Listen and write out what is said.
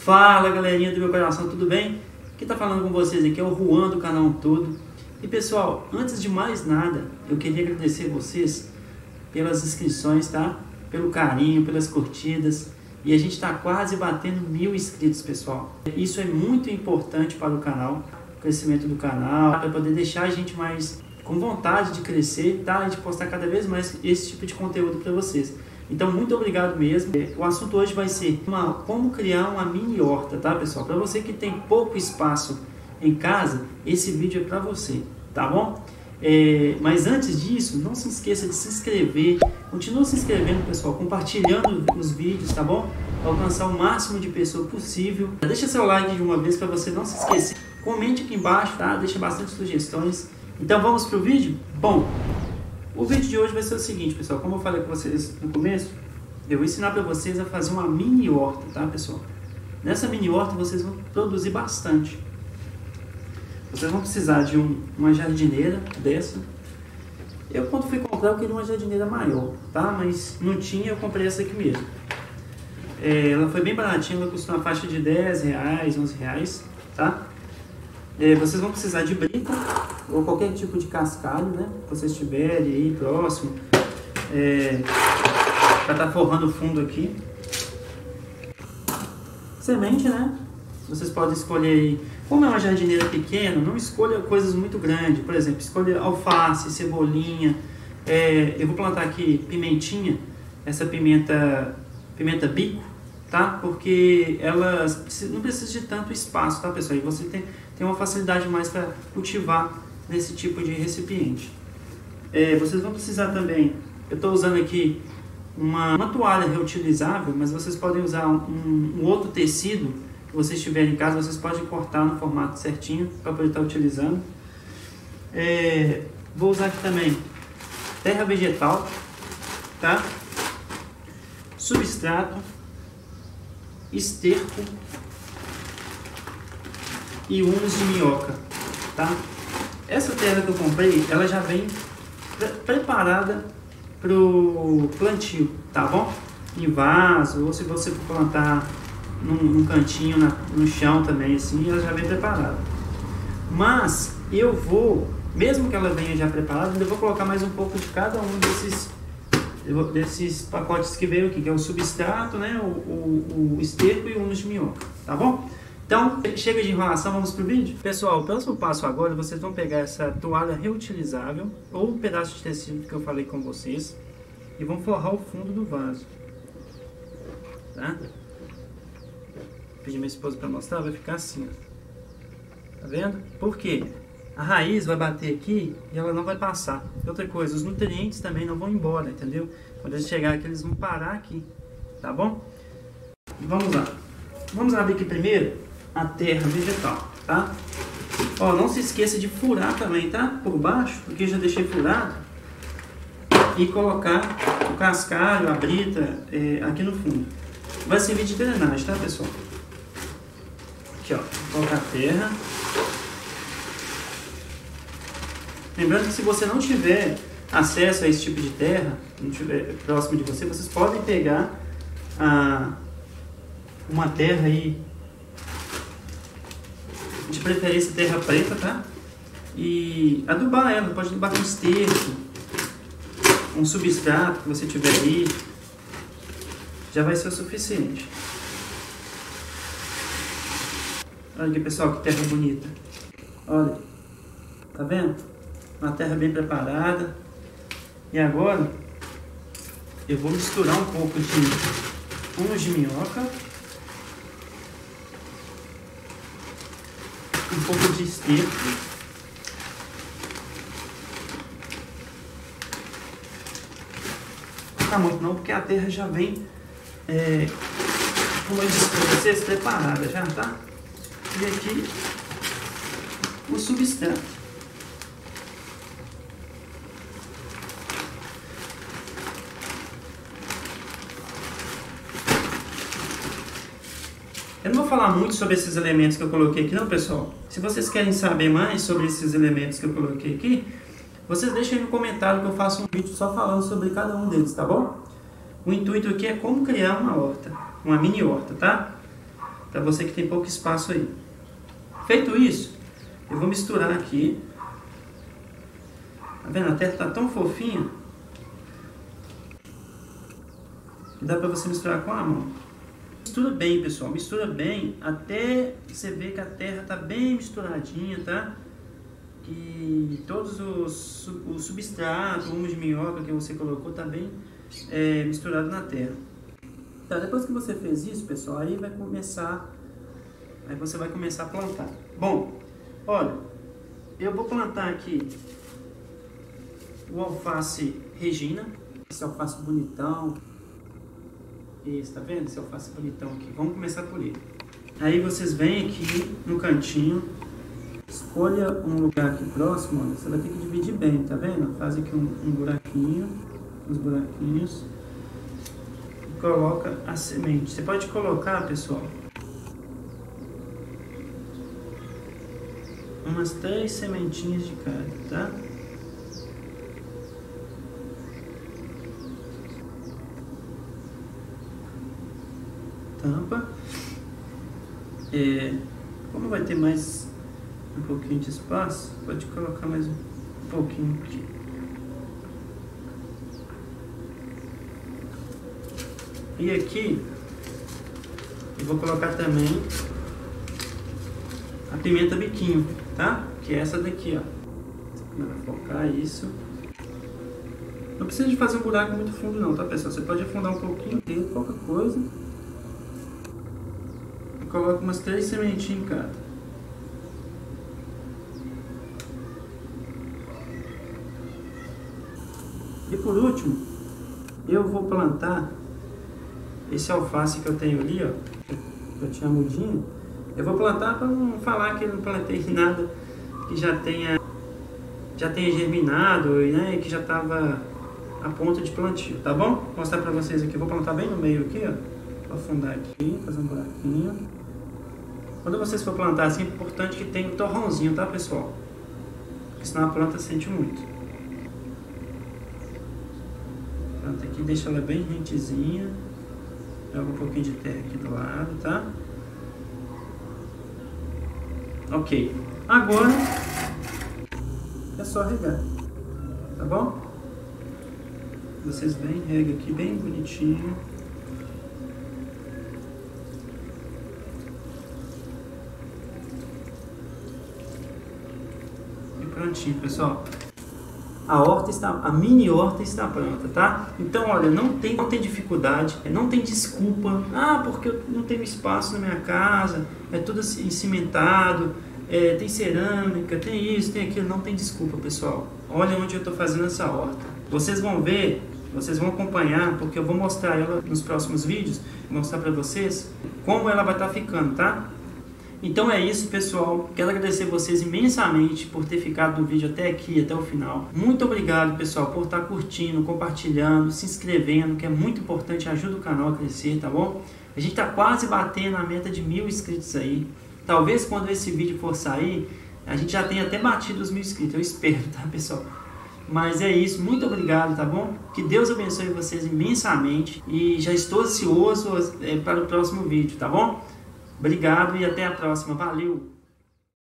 Fala galerinha do meu coração, tudo bem? Quem tá falando com vocês aqui é o Juan do canal Todo. E pessoal, antes de mais nada, eu queria agradecer vocês pelas inscrições, tá? Pelo carinho, pelas curtidas. E a gente tá quase batendo 1000 inscritos, pessoal. Isso é muito importante para o canal, o crescimento do canal, para poder deixar a gente mais com vontade de crescer, tá? A gente postar cada vez mais esse tipo de conteúdo para vocês. Então, muito obrigado mesmo. O assunto hoje vai ser como criar uma mini horta, tá, pessoal? Para você que tem pouco espaço em casa, esse vídeo é para você, tá bom? Mas antes disso, não se esqueça de se inscrever. Continua se inscrevendo, pessoal, compartilhando os vídeos, tá bom? Para alcançar o máximo de pessoas possível. Deixa seu like de uma vez para você não se esquecer. Comente aqui embaixo, tá? Deixa bastante sugestões. Então, vamos pro vídeo? Bom, o vídeo de hoje vai ser o seguinte, pessoal. Como eu falei com vocês no começo, eu vou ensinar para vocês a fazer uma mini horta, tá, pessoal? Nessa mini horta vocês vão produzir bastante. Vocês vão precisar de uma jardineira dessa. Eu, quando fui comprar, eu queria uma jardineira maior, tá? Mas não tinha, eu comprei essa aqui mesmo. Ela foi bem baratinha, ela custou uma faixa de R$10, R$11, tá? Vocês vão precisar de brita ou qualquer tipo de cascalho, né? Que vocês tiverem aí próximo, para estar forrando o fundo aqui. Semente, né? Vocês podem escolher aí. Como é uma jardineira pequena, não escolha coisas muito grandes. Por exemplo, escolha alface, cebolinha. Eu vou plantar aqui pimentinha, essa pimenta bico, tá? Porque ela não precisa de tanto espaço, tá, pessoal? E você tem uma facilidade mais para cultivar nesse tipo de recipiente. Vocês vão precisar também, eu estou usando aqui uma toalha reutilizável, mas vocês podem usar um outro tecido que vocês tiverem em casa, vocês podem cortar no formato certinho para poder estar utilizando. Vou usar aqui também terra vegetal, tá? Substrato, esterco e humus de minhoca, tá? Essa terra que eu comprei, ela já vem preparada pro plantio, tá bom? Em vaso, ou se você for plantar num cantinho no chão também, assim, ela já vem preparada. Mas eu vou, mesmo que ela venha já preparada, eu vou colocar mais um pouco de cada um desses pacotes que veio aqui, que é o substrato, né, o esterco e o humus de minhoca, tá bom? Então, chega de enrolação, vamos pro vídeo? Pessoal, o próximo passo agora, vocês vão pegar essa toalha reutilizável ou um pedaço de tecido que eu falei com vocês e vão forrar o fundo do vaso, tá? Vou pedir minha esposa para mostrar, vai ficar assim, ó. Tá vendo? Por quê? A raiz vai bater aqui e ela não vai passar. Outra coisa, os nutrientes também não vão embora, entendeu? Quando eles chegarem aqui, eles vão parar aqui, tá bom? Vamos lá. Vamos abrir aqui primeiro a terra vegetal, tá? Ó, não se esqueça de furar também, tá? Por baixo, porque eu já deixei furado. E colocar o cascalho, a brita, aqui no fundo. Vai servir de drenagem, tá, pessoal? Aqui, ó. Vou colocar a terra. Lembrando que se você não tiver acesso a esse tipo de terra, não tiver próximo de você, vocês podem pegar uma terra aí, de preferência terra preta, tá? E adubar ela, pode adubar com esterco, um substrato que você tiver aí, já vai ser o suficiente. Olha aqui, pessoal, que terra bonita. Olha, tá vendo? Uma terra bem preparada. E agora eu vou misturar um pouco de humus de minhoca, um pouco de esterco, não tá muito não, porque a terra já vem, como eu disse para vocês, preparada já, tá? E aqui o substrato. Eu não vou falar muito sobre esses elementos que eu coloquei aqui não, pessoal. Se vocês querem saber mais sobre esses elementos que eu coloquei aqui, vocês deixem aí no comentário que eu faço um vídeo só falando sobre cada um deles, tá bom? O intuito aqui é como criar uma horta, uma mini horta, tá? para você que tem pouco espaço aí. Feito isso, eu vou misturar aqui. Tá vendo? A terra tá tão fofinha que dá para você misturar com a mão. Mistura bem, pessoal, mistura bem até você ver que a terra tá bem misturadinha, tá? Que todos o substrato, o humus de minhoca que você colocou tá bem misturado na terra. Tá, depois que você fez isso, pessoal, aí você vai começar a plantar. Bom, olha, eu vou plantar aqui o alface Regina, esse alface bonitão. Isso, tá vendo? Esse alface bonitão aqui. Vamos começar por ele. Aí vocês vêm aqui no cantinho, escolha um lugar aqui próximo, olha, você vai ter que dividir bem, tá vendo? Faz aqui um buraquinho, uns buraquinhos, e coloca a semente. Você pode colocar, pessoal, umas 3 sementinhas de cada, tá? Tampa. Como vai ter mais um pouquinho de espaço, pode colocar mais um pouquinho aqui. E aqui eu vou colocar também a pimenta biquinho, tá? Que é essa daqui, ó. Você vai focar isso. Não precisa de fazer um buraco muito fundo não, tá, pessoal? Você pode afundar um pouquinho, tem qualquer coisa. Coloca umas 3 sementinhas em cada. E por último, eu vou plantar esse alface que eu tenho ali, ó, que eu tinha mudinho. Eu vou plantar para não falar que eu não plantei nada que já tenha germinado, né, e que já estava a ponto de plantio, tá bom? Vou mostrar para vocês aqui. Eu vou plantar bem no meio aqui, ó. Vou afundar aqui, fazer um buraquinho. Quando vocês for plantar assim, é importante que tenha um torrãozinho, tá, pessoal? Porque senão a planta sente muito. Planta aqui, deixa ela bem rentezinha. Joga um pouquinho de terra aqui do lado, tá? Ok. Agora é só regar, tá bom? Vocês vêm, rega aqui bem bonitinho. Prontinho, pessoal. A mini horta está pronta, tá? Então, olha, não tem dificuldade, não tem desculpa. Ah, porque eu não tenho espaço na minha casa, é tudo cimentado, tem cerâmica, tem isso, tem aquilo. Não tem desculpa, pessoal. Olha onde eu estou fazendo essa horta. Vocês vão ver, vocês vão acompanhar, porque eu vou mostrar ela nos próximos vídeos, mostrar para vocês como ela vai estar ficando, tá? Então é isso, pessoal. Quero agradecer vocês imensamente por ter ficado no vídeo até aqui, até o final. Muito obrigado, pessoal, por estar curtindo, compartilhando, se inscrevendo, que é muito importante, ajuda o canal a crescer, tá bom? A gente tá quase batendo a meta de 1000 inscritos aí. Talvez quando esse vídeo for sair, a gente já tenha até batido os 1000 inscritos, eu espero, tá, pessoal? Mas é isso, muito obrigado, tá bom? Que Deus abençoe vocês imensamente e já estou ansioso para o próximo vídeo, tá bom? Obrigado e até a próxima. Valeu!